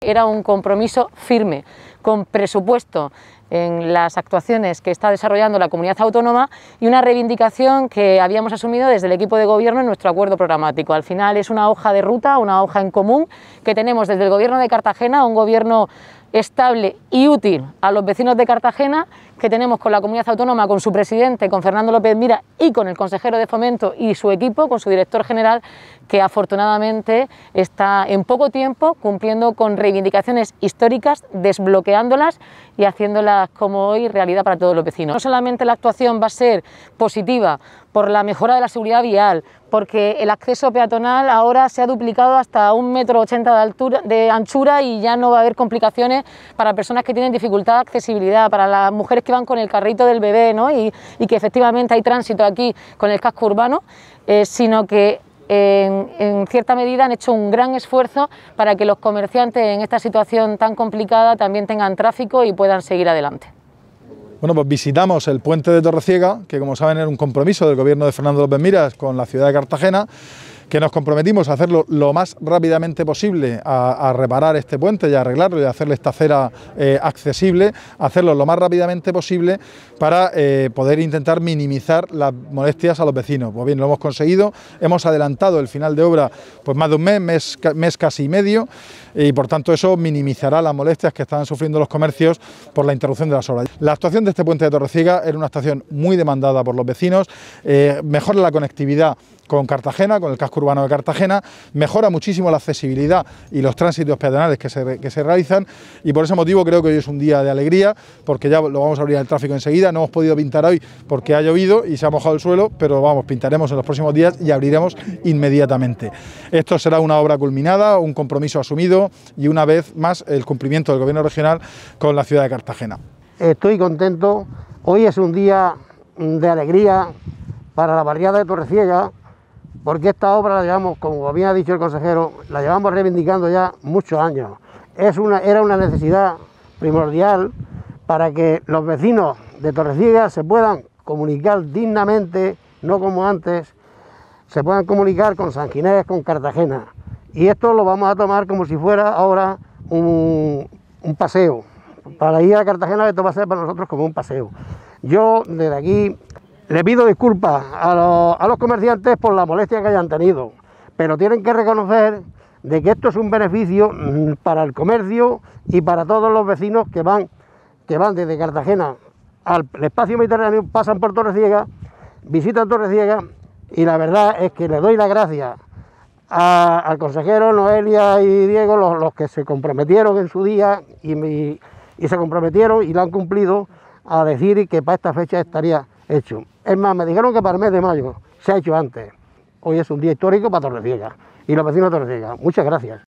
Era un compromiso firme, con presupuesto en las actuaciones que está desarrollando la comunidad autónoma y una reivindicación que habíamos asumido desde el equipo de gobierno en nuestro acuerdo programático. Al final es una hoja de ruta, una hoja en común que tenemos desde el gobierno de Cartagena, un gobierno estable y útil a los vecinos de Cartagena, que tenemos con la comunidad autónoma, con su presidente, con Fernando López Mira, y con el consejero de Fomento y su equipo, con su director general, que afortunadamente está en poco tiempo cumpliendo con reivindicaciones históricas, desbloqueándolas y haciéndolas como hoy realidad para todos los vecinos. No solamente la actuación va a ser positiva por la mejora de la seguridad vial, porque el acceso peatonal ahora se ha duplicado hasta 1,80 m de anchura y ya no va a haber complicaciones para personas que tienen dificultad de accesibilidad, para las mujeres que van con el carrito del bebé, ¿no? y que efectivamente hay tránsito aquí con el casco urbano, sino que en cierta medida han hecho un gran esfuerzo para que los comerciantes en esta situación tan complicada también tengan tráfico y puedan seguir adelante. Bueno, pues visitamos el puente de Torreciega, que como saben era un compromiso del gobierno de Fernando López Miras con la ciudad de Cartagena, que nos comprometimos a hacerlo lo más rápidamente posible, a reparar este puente y a arreglarlo y a hacerle esta acera accesible, hacerlo lo más rápidamente posible para poder intentar minimizar las molestias a los vecinos. Pues bien, lo hemos conseguido, hemos adelantado el final de obra pues más de un mes casi y medio, y por tanto eso minimizará las molestias que están sufriendo los comercios por la interrupción de las obras. La actuación de este puente de Torreciega era una actuación muy demandada por los vecinos, mejora la conectividad con Cartagena, con el casco urbano de Cartagena, mejora muchísimo la accesibilidad y los tránsitos peatonales que se realizan, y por ese motivo creo que hoy es un día de alegría, porque ya lo vamos a abrir al tráfico enseguida. No hemos podido pintar hoy porque ha llovido y se ha mojado el suelo, pero vamos, pintaremos en los próximos días y abriremos inmediatamente. Esto será una obra culminada, un compromiso asumido y una vez más el cumplimiento del gobierno regional con la ciudad de Cartagena. Estoy contento, hoy es un día de alegría para la barriada de Torreciega, porque esta obra la llevamos, como bien ha dicho el consejero, la llevamos reivindicando ya muchos años. Era una necesidad primordial para que los vecinos de Torreciega se puedan comunicar dignamente, no como antes, se puedan comunicar con San Ginés, con Cartagena. Y esto lo vamos a tomar como si fuera ahora un paseo. Para ir a Cartagena esto va a ser para nosotros como un paseo. Yo desde aquí le pido disculpas a los comerciantes por la molestia que hayan tenido, pero tienen que reconocer de que esto es un beneficio para el comercio y para todos los vecinos que van desde Cartagena al espacio mediterráneo, pasan por Torreciega, visitan Torreciega, y la verdad es que le doy las gracias al consejero, Noelia y Diego, los que se comprometieron en su día y se comprometieron y lo han cumplido, a decir que para esta fecha estaría hecho. Es más, me dijeron que para el mes de mayo se ha hecho antes. Hoy es un día histórico para Torreciega y los vecinos de Torreciega. Muchas gracias.